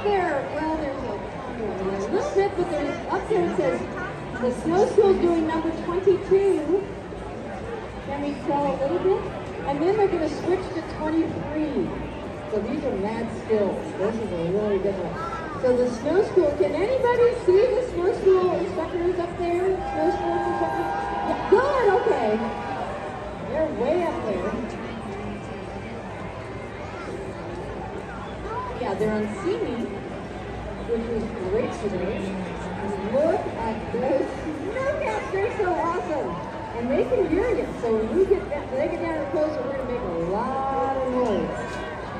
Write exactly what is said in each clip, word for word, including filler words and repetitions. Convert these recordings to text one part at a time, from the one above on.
there, well, there's a, a little bit, but there's up there it says the snow school's doing number twenty-two. Can we crawl a little bit? And then they're going to switch to twenty-three. So these are mad skills. This is a really good one. So the snow school, can anybody see the snow school instructors up there? Snow school instructors? Yeah, good, okay. They're way up there. Yeah, they're on singing, which was great today. And look at those snowcats, they're so awesome. And they can hear you, so when we get down, they get down closer, we're going to make a lot of noise.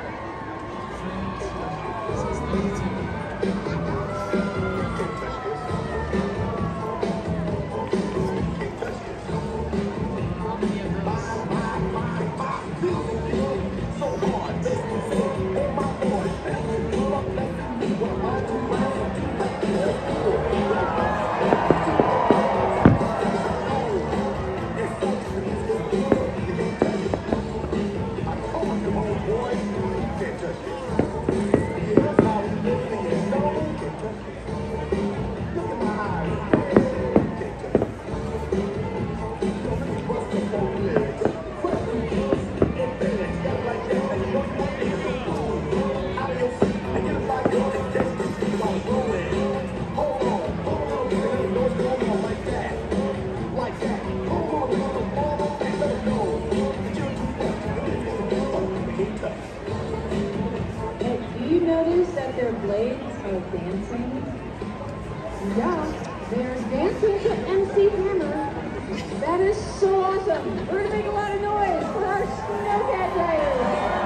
Their blades are dancing. Yeah, they're dancing to M C Hammer. That is so awesome. We're going to make a lot of noise for our snowcat drivers.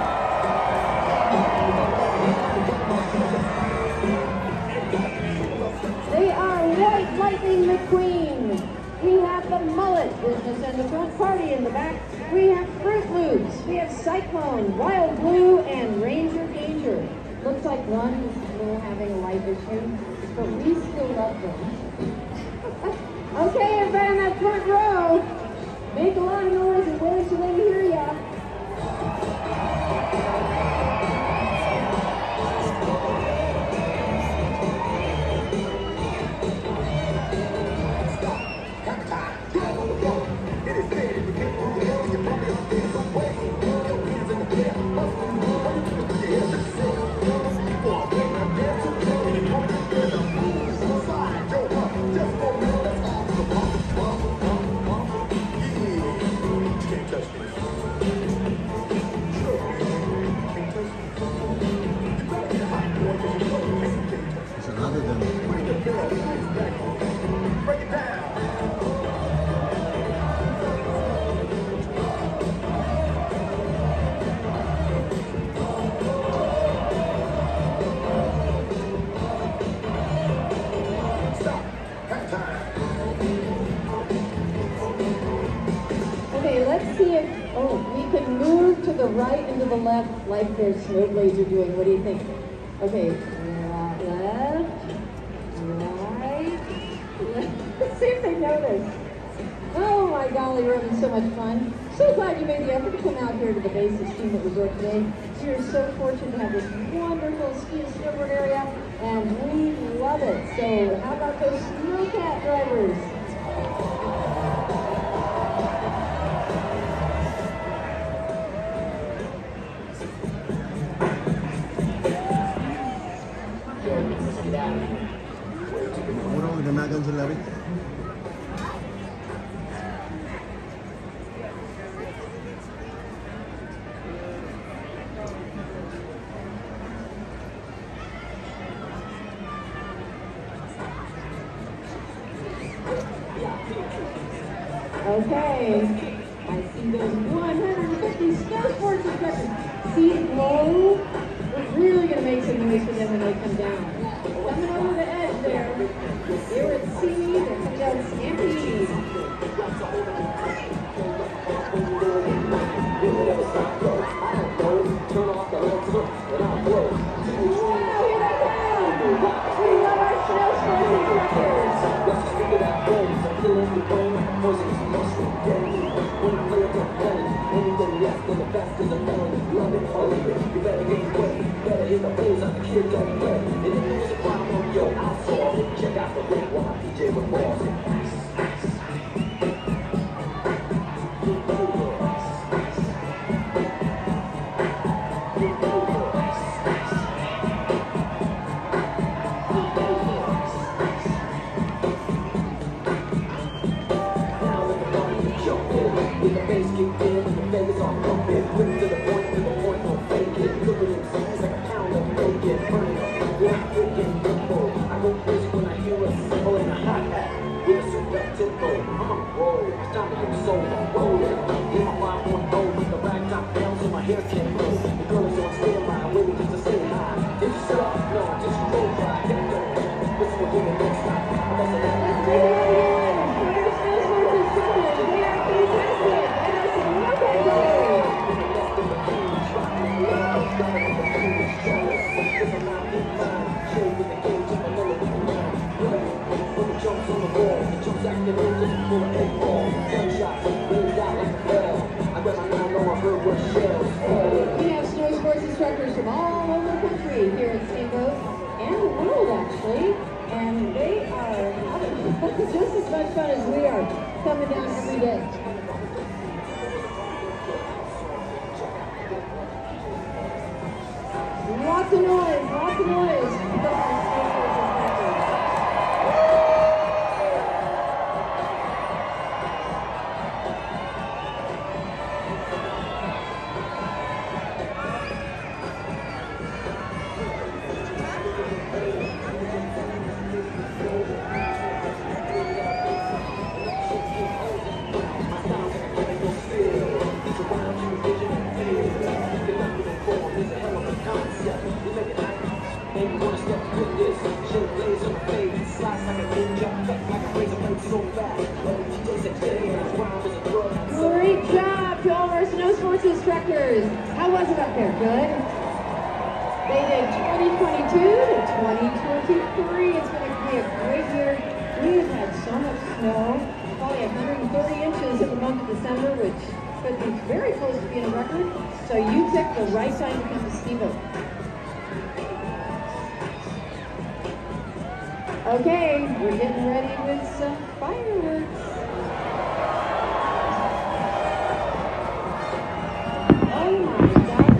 They are White Lightning McQueen. We have the Mullet Business in the front, Party in the back. We have Fruit Loops. We have Cyclone, Wild Blue, and Ranger Danger. Looks like one is still having a life issue, but we still love them. Okay, everybody in that front row, make a lot of noise and wave so they can hear ya. The right and to the left, like their snow blades are doing. What do you think? Okay, left, right, left. Let's see if they notice. Oh my golly, we're having so much fun. So glad you made the effort to come out here to the Basic Ski Resort today. We are so fortunate to have this wonderful ski and snowboard area, and we love it. So how about those snowcat drivers? Seguro que me cancelar. Okay, I see those one hundred fifty snow sports instructors. Seat low. We're really going to make some noise for them when they come down. Coming over the edge there. They were at C, they're coming down Stampede. Wow, here they come! We love our snow sports instructors. Instructors from all over the country here at Steamboat and the world, actually, and they are having just as much fun as we are coming down every day. Lots of noise, lots of noise. Great job to all of our snow sports instructors. How was it up there? Good? They did twenty twenty-two to twenty twenty-three. It's going to be a great year. We have had so much snow, probably one hundred thirty inches in the month of December, which could be very close to being a record. So you picked the right time to come to Steamboat. Okay, we're getting ready with some fireworks. Oh my God.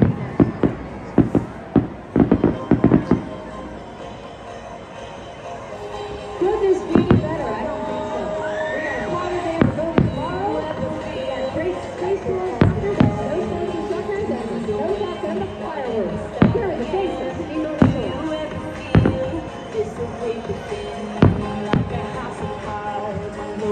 Could this be any better? I don't think so. We got a Potter Day for both tomorrow. We got great preschool instructors, snow sports instructors, and the snow shots and the fireworks. Here are the face of Steamboat Resort. It's the way to be like a house of cards.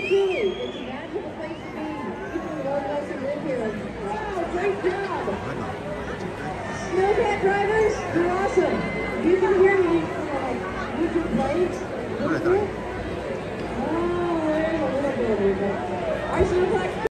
truly, it's a magical place to be. People who love us and live here. Wow, great job. Snowcat drivers, you're awesome. If you can hear me, uh, use your blades. A little bit. Oh, there's a little bit of it. All right, Snowcat.